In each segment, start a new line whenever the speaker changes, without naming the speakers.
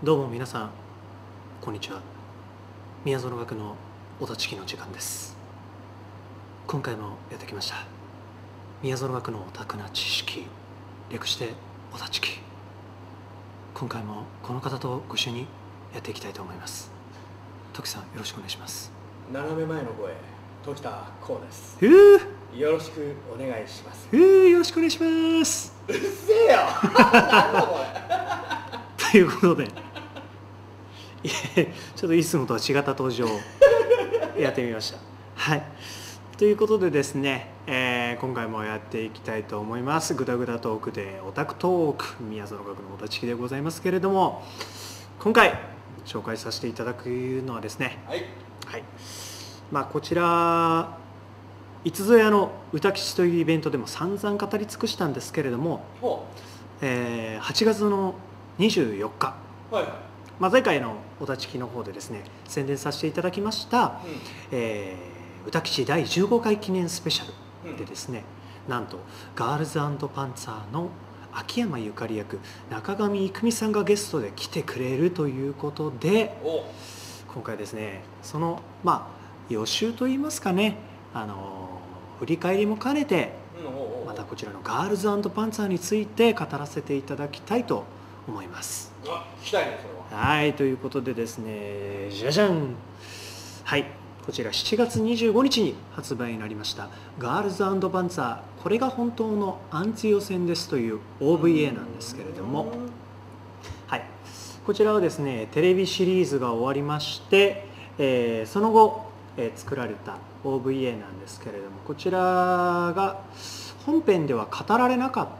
どうも皆さんこんにちは。宮園学のお立ちきの時間です。今回もやってきました宮園学のオタクな知識、略してお立ちき。今回もこの方とご一緒にやっていきたいと思います。時さん、よろしくお願いします。
斜め前の声、時田光です。よろしくお願いします。
よろしくお願いします。
うっせえよなんだこれ
ということでちょっといつもとは違った登場をやってみました。はい、ということでですね、今回もやっていきたいと思います。グダグダトークでオタクトーク、宮園学のお立ちきでございますけれども、今回紹介させていただくのはですね、
はい、
こちらいつぞやの歌吉というイベントでも散々語り尽くしたんですけれども、8月の24日、前回のお立ちきの方でですね宣伝させていただきました、歌吉第15回記念スペシャルでですね、なんとガールズ&パンツァーの秋山ゆかり役中上郁美さんがゲストで来てくれるということで、今回ですねその予習といいますかね、振り返りも兼ねてまたこちらのガールズ&パンツァーについて語らせていただきたいと思います。
聞きたいね、それは。
はい、ということでですね、じゃじゃん。はい、こちら7月25日に発売になりましたガールズ&パンツァー、これが本当のアンツ予選ですという OVA なんですけれども、はい、こちらはですねテレビシリーズが終わりまして、その後、作られた OVA なんですけれども、こちらが本編では語られなかった、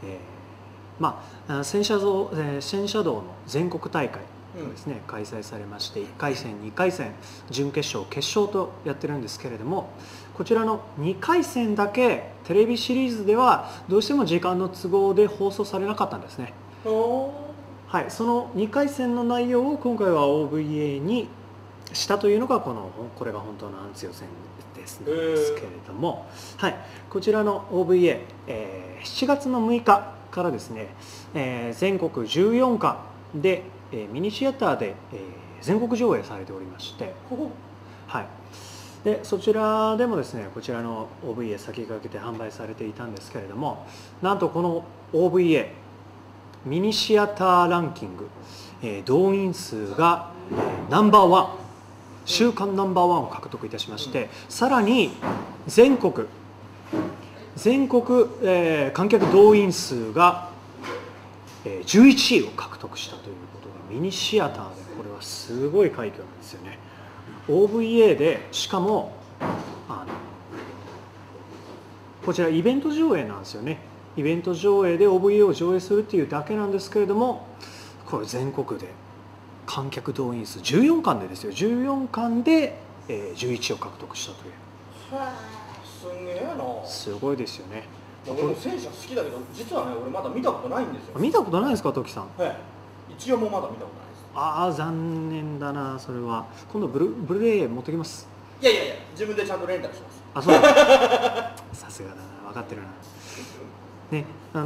戦車道の全国大会がですね、開催されまして、1回戦2回戦準決勝決勝とやってるんですけれども、こちらの2回戦だけテレビシリーズではどうしても時間の都合で放送されなかったんですね。はい、その2回戦の内容を今回は OVA にしたというのがこれが本当のアンツ予選ですけれども、はい、こちらの OVA、7月の6日からですね、全国14巻で、ミニシアターで、全国上映されておりまして、はい、でそちらでもですねこちらの OVA 先駆けて販売されていたんですけれども、なんとこの OVA ミニシアターランキング、動員数が、ナンバーワン、週間ナンバーワンを獲得いたしまして、さらに全国、観客動員数が、11位を獲得したということで、ミニシアターでこれはすごい快挙なんですよね。 OVA でしかもこちらイベント上映なんですよね。イベント上映で OVA を上映するっていうだけなんですけれども、これ全国で観客動員数14巻でですよ、14巻で、11を獲得したという。
すげえな。す
ごいですよね。
俺も戦車好きだけど、実はね俺まだ見たことないんですよ。
見たことないですか、トキさん。
はい、一応もまだ見たことないです。
残念だな。それは今度ブルーレイ持ってきます。
いや自分でちゃんとレンタルします。
そうさすがだな、分かってるなね。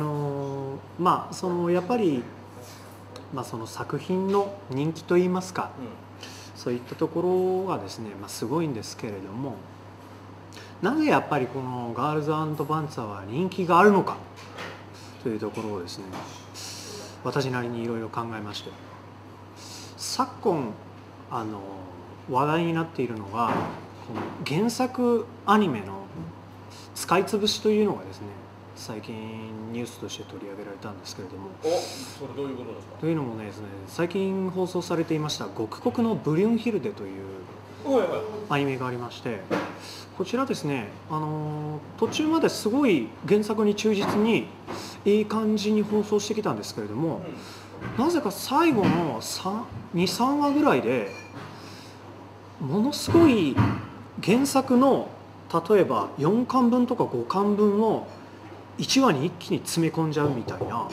やっぱりその作品の人気といいますか、そういったところがですね、すごいんですけれども、なぜやっぱりこのガールズ&パンツァーは人気があるのかというところをですね、私なりにいろいろ考えまして、昨今話題になっているのがこの原作アニメの使い潰しというのがですね、最近ニュースとして取り上げられたんですけれども、
それどういうことですか？
というのもですね、最近放送されていました極国のブリュンヒルデというアニメがありまして、こちらですね、途中まですごい原作に忠実にいい感じに放送してきたんですけれども、なぜか最後の2,3話ぐらいでものすごい原作の例えば4巻分とか5巻分を1話に一気に詰め込んじゃうみたいな、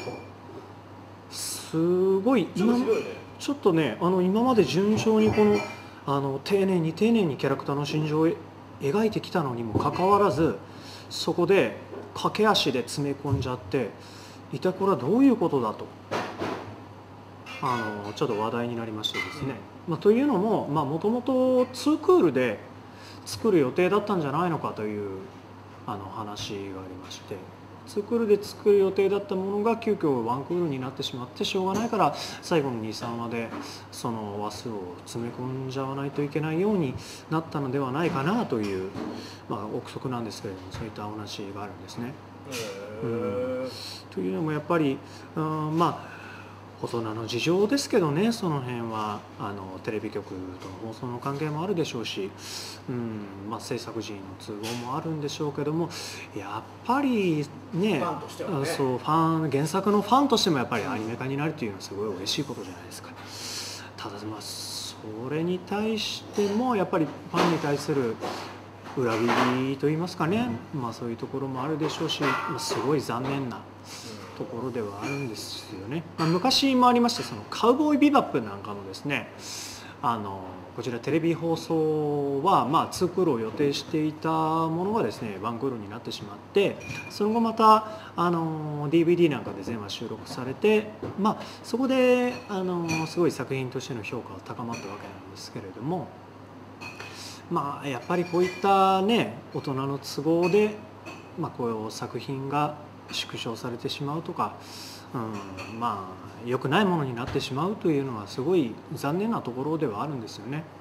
すごいちょっとね、今まで順調に丁寧にキャラクターの心情を描いてきたのにもかかわらず、そこで駆け足で詰め込んじゃって、一体これはどういうことだとちょっと話題になりましてですね、というのももともと2クールで作る予定だったんじゃないのかという話がありまして、2クールで作る予定だったものが急遽1クールになってしまってしょうがないから、最後の 2,3 話でその話数を詰め込んじゃわないといけないようになったのではないかなという、憶測なんですけれども、そういったお話があるんですね。というのもやっぱり大人の事情ですけどね、その辺はテレビ局との放送の関係もあるでしょうし、制作陣の都合もあるんでしょうけども、やっぱりね、
ファンとしてはね、
そう原作のファンとしてもやっぱりアニメ化になるというのはすごい嬉しいことじゃないですか。ただそれに対してもやっぱりファンに対する裏切りといいますかね、そういうところもあるでしょうし、すごい残念なところではあるんですよね。昔もありまして、そのカウボーイビバップなんかのですね、こちらテレビ放送は2クールを予定していたものがですね1クールになってしまって、その後またDVD なんかで全話収録されて、そこですごい作品としての評価が高まったわけなんですけれども、やっぱりこういったね大人の都合で、こういう作品が縮小されてしまうとか、良くないものになってしまうというのはすごい残念なところではあるんですよね。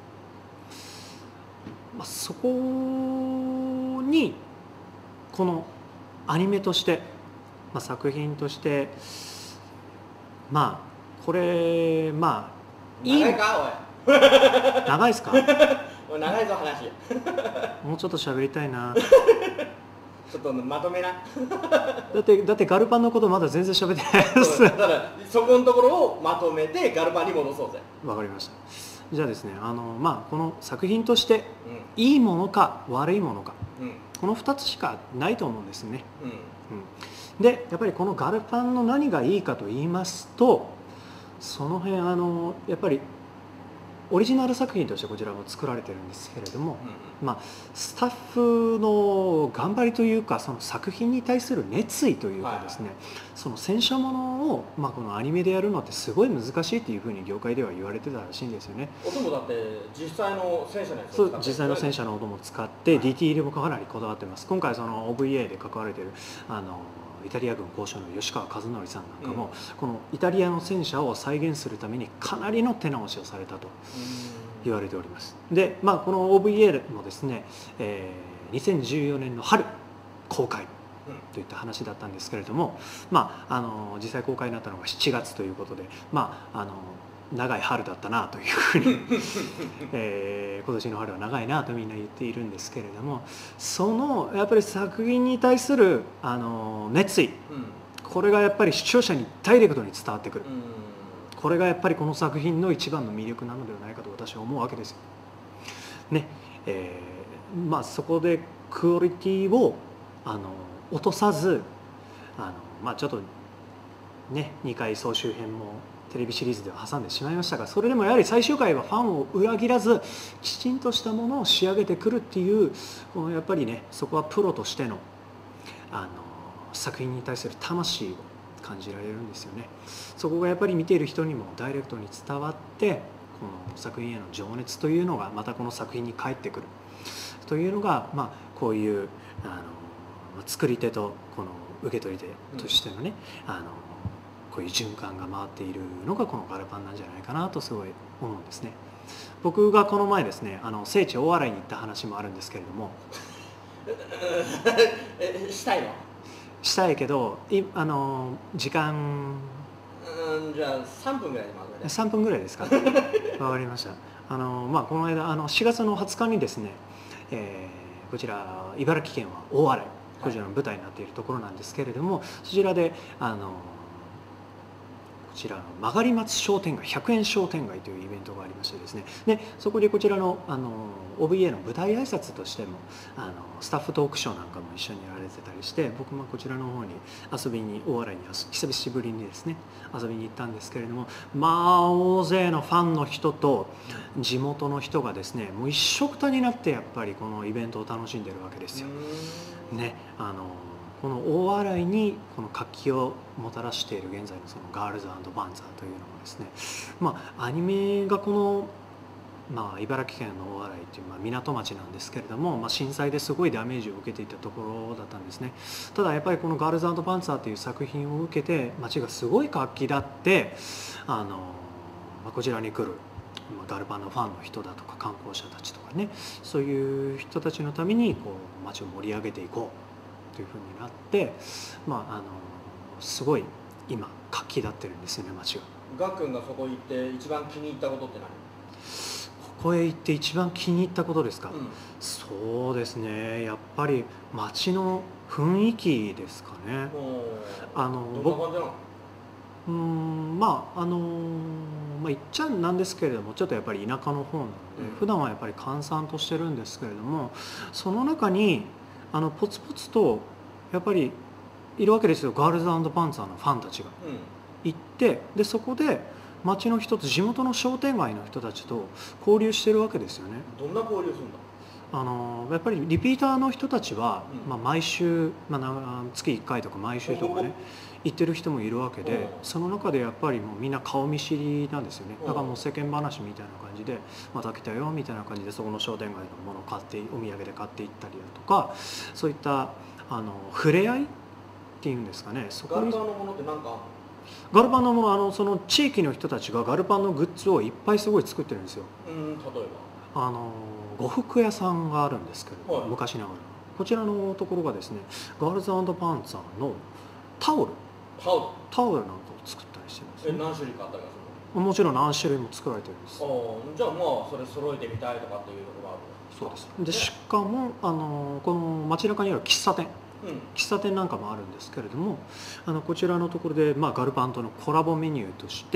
そこにこのアニメとして、作品としてこれいい
長いか
おい長いですか
おい長いぞ話
もうちょっと喋りたいな
ちょっとまとめな
だってガルパンのことまだ全然喋ってないです
だからそこのところをまとめてガルパンに戻そうぜ。
わかりました。じゃあですね、この作品としていいものか悪いものか、この2つしかないと思うんですね。でやっぱりこのガルパンの何がいいかと言いますと、その辺やっぱりオリジナル作品としてこちらも作られてるんですけれども、スタッフの頑張りというか、その作品に対する熱意というかですね、その戦車ものを、このアニメでやるのってすごい難しいっていうふうに業界では言われてたらしいんですよね。
音もだって実際の戦車のやつを使って、
そう、実際の戦車の音も使って、ディティールもかなりこだわってます。今回その OVA で関われているイタリア軍交渉の吉川和則さんなんかも、このイタリアの戦車を再現するためにかなりの手直しをされたと言われております。で、この OVA もですね、2014年の春公開といった話だったんですけれども、実際公開になったのが7月ということで、長い春だったなというふうに、今年の春は長いなとみんな言っているんですけれども、そのやっぱり作品に対する熱意、これがやっぱり視聴者にダイレクトに伝わってくる、これがやっぱりこの作品の一番の魅力なのではないかと私は思うわけですよ。ね、そこでクオリティを落とさず、ちょっとね2回総集編もテレビシリーズでは挟んでしまいましたが、それでもやはり最終回はファンを裏切らずきちんとしたものを仕上げてくるっていう、やっぱりねそこはプロとしての作品に対する魂を感じられるんですよね。そこがやっぱり見ている人にもダイレクトに伝わって、この作品への情熱というのがまたこの作品に返ってくるというのが、こういう作り手とこの受け取り手としてのね、こういう循環が回っているのがこのガルパンなんじゃないかなとすごい思うんですね。僕がこの前ですね、聖地大洗に行った話もあるんですけれども
したいの？
したいけど時間
じゃあ3分ぐらいでまとめて。
3分ぐらいですかわかりました。この間4月の20日にですね、こちら茨城県は大洗、こちらの舞台になっているところなんですけれども、そちらでこちらの曲がり松商店街100円商店街というイベントがありましてですね、でそこでこちらのOVA の舞台挨拶としてもスタッフトークショーなんかも一緒にやられてたりして、僕もこちらの方に遊びに大洗に久しぶりにですね遊びに行ったんですけれども、大勢のファンの人と地元の人がですねもう一緒くたになってやっぱりこのイベントを楽しんでるわけですよ。ね、 この大洗にこの活気をもたらしている現在のそのガールズ&バンザーというのもですね、アニメがこの、茨城県の大洗という港町なんですけれども、震災ですごいダメージを受けていたところだったんですね。ただやっぱりこのガールズ&バンザーという作品を受けて町がすごい活気だって、こちらに来るガルパンのファンの人だとか観光者たちとかね、そういう人たちのためにこう街を盛り上げていこうというふうになって、すごい今活気立ってるんですよね、街が。
ガックンがそこ行って一番気に入ったことって何？
ここへ行って一番気に入ったことですか？そうですね、やっぱり街の雰囲気ですかね。
どんな感じなの？
言っちゃなんですけれども、ちょっとやっぱり田舎の方なので、普段はやっぱり閑散としてるんですけれども、その中にポツポツとやっぱりいるわけですよ、ガールズ&パンツァーのファンたちが行って、でそこで町の人と地元の商店街の人たちと交流してるわけですよね。
どんな交流するんだ？
やっぱりリピーターの人たちは、毎週、月1回とか毎週とかね行ってる人もいるわけで、その中でやっぱりもうみんな顔見知りなんですよね。だからもう世間話みたいな感じで「また来たよ」みたいな感じでそこの商店街のものを買ってお土産で買っていったりだとか、そういった触れ合いっていうんですかね。
ガルパンのものって何かあるの？
ガルパンのもの、その地域の人たちがガルパンのグッズをいっぱいすごい作ってるんですよ。
例え
ば呉服屋さんがあるんですけど、昔ながらこちらのところがですね、ガールズ&パンツァーのタオルなんかを作ったりしてるんです、
何種類かあったりす
るの？もちろん何種類も作られてるんです。
じゃあそれ揃えてみたいとかっていうところがある。
そうです。でしかもこの街中にある喫茶店なんかもあるんですけれども、こちらのところで、ガルパンとのコラボメニューとして、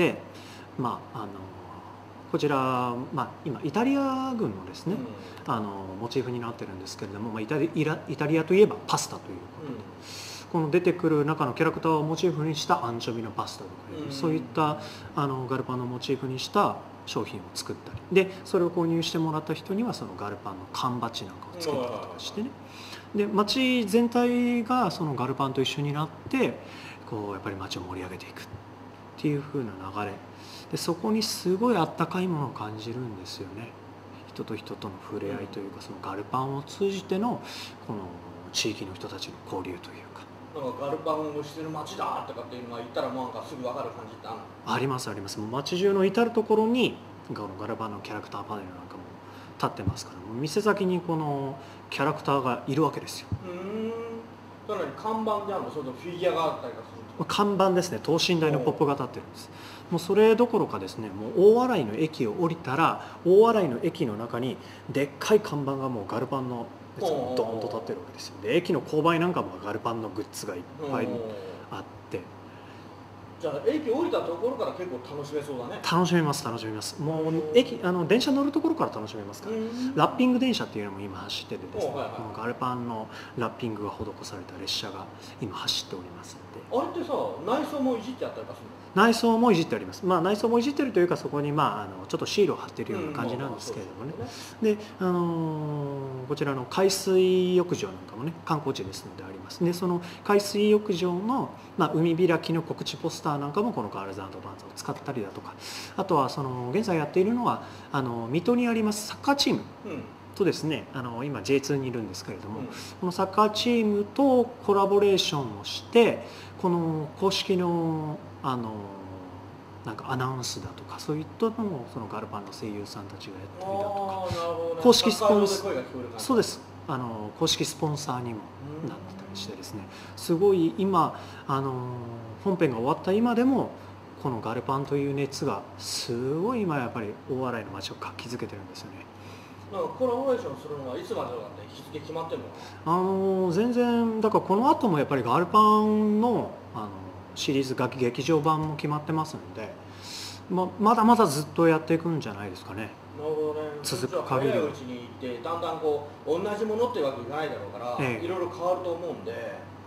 こちら、今イタリア軍のですね、モチーフになってるんですけれども、イタリアといえばパスタということで、この出てくる中のキャラクターをモチーフにしたアンチョビのパスタとか、そういったガルパンのモチーフにした商品を作ったりで、それを購入してもらった人にはそのガルパンの缶バッジなんかをつけたりとかしてね、で街全体がそのガルパンと一緒になってこうやっぱり街を盛り上げていくっていう風な流れで、そこにすごいあったかいものを感じるんですよね。人と人との触れ合いというか、そのガルパンを通じてのこの地域の人たちの交流というか。
なんかガルパンをしてる街だとかっていうのが言ったらなんかすぐ分かる感じってあるの？
ありますあります。もう街中の至る所にガルパンのキャラクターパネルなんかも立ってますから、店先にこのキャラクターがいるわけですよ。
さらに看板であるの？それとフィギュアがあったりとかする？
看板ですね。等身大のポップが立ってるんです。もうそれどころかですね、もう大洗の駅を降りたら大洗の駅の中にでっかい看板がもうガルパンのドーンと立ってるわけですよ。で駅の勾配なんかもガルパンのグッズがいっぱいあって、
じゃあ駅降りたところから結構楽しめそうだね。
楽しめます。もう電車乗るところから楽しめますから。ラッピング電車っていうのも今走っててですね、このガルパンのラッピングが施された列車が今走っておりますので。
あれってさ、内装もいじってあったりするの？
内装もいじってあります。内装もいじってるというか、そこにちょっとシールを貼ってるような感じなんですけれどもね。で、こちらの海水浴場なんかもね、観光地ですのであります。で、その海水浴場の海開きの告知ポスターなんかもこのガールズ&バンズを使ったりだとか、あとは現在やっているのは水戸にありますサッカーチーム。とですね、今 J2 にいるんですけれども、このサッカーチームとコラボレーションをしてこの公式のなんかアナウンスだとかそういったのもそのガルパンの声優さんたちがやったりだとか、公式スポンサー、そうです、公式スポンサーにもなってたりしてですね、すごい今本編が終わった今でもこのガルパンという熱がすごい今やっぱり大洗の街を活気づけてるんですよね。
なんかコラボレーションするのはいつまでだって日付決まってるの？
全然だからこの後もやっぱりガルパンのシリーズ劇場版も決まってますので、まだまだずっとやっていくんじゃないですかね。
なるほどね。
続く限り
早いうちに行ってだんだんこう同じものっていうわけじゃないだろうから、いろいろ変わると思うんで、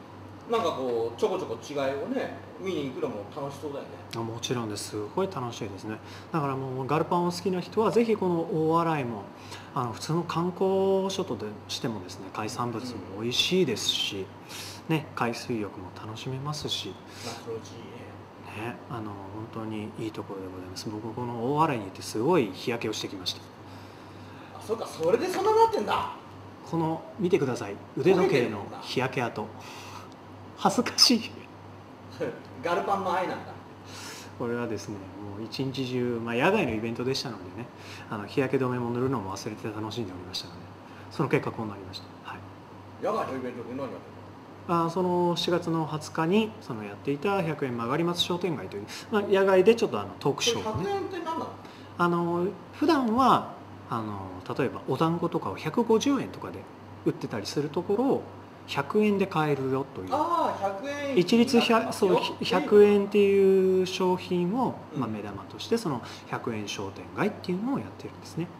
なんかこうちょこちょこ違いをね見に行くのも楽しそうだよね。
もちろんです。すごい楽しいですね。だからもうガルパンを好きな人はぜひこの大洗も普通の観光所としてもですね、海産物も美味しいですし、ね、海水浴も楽しめますし、ね、本当にいいところでございます。僕この大洗に行ってすごい日焼けをしてきました。
あ、そうか、それでそんななってんだ。
この見てください、腕時計の日焼け跡。恥ずかしい
ガルパンの愛なんだ。
これはですね、もう一日中、野外のイベントでしたのでね、日焼け止めも塗るのも忘れて楽しんでおりましたので、その結果こうなりました。はい、
野外のイベントって何やって
るの？その4月の20日にそのやっていた100円曲がり松商店街という、野外でちょっとトークショーをね。
100円って何なの？
普段は例えばお団子とかを150円とかで売ってたりするところを100円で買えるよという、
100円
一律100円っていう商品を目玉としてその100円商店街っていうのをやってるんですね。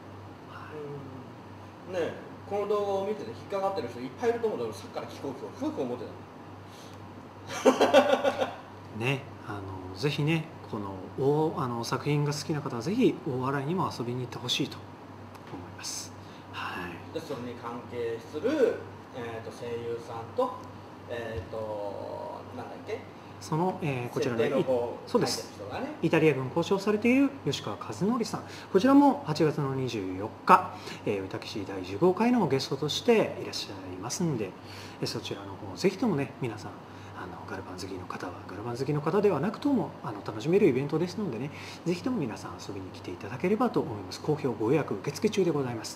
ねえ、この動画を見てて引っかかってる人いっぱいいると思うけど、さっきから飛行機をふわふわ思ってた
ね、ぜひね、この作品が好きな方はぜひ大洗にも遊びに行ってほしいと思います。はい、
でそれに関係する声優さんとなんだっけ、
その、こちらのそうです、イタリア軍交渉されている吉川和則さん、こちらも8月の24日、私第15回のゲストとしていらっしゃいますんで、そちらの方ぜひともね、皆さんガルパン好きの方はガルパン好きの方ではなくとも楽しめるイベントですのでね、ぜひとも皆さん遊びに来ていただければと思います。好評ご予約受付中でございます。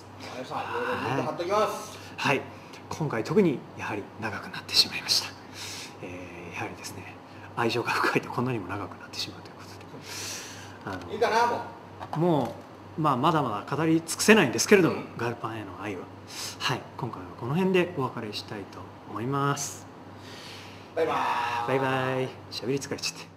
はい、今回特にやはり長くなってしまいました。やはりですね、愛情が深いとこんなにも長くなってしまうということで、
いいかな、
もうまだまだ語り尽くせないんですけれども、ガルパンへの愛は、はい、今回はこの辺でお別れしたいと思います。
バイバーイ。
バイバイ。喋り疲れちゃって。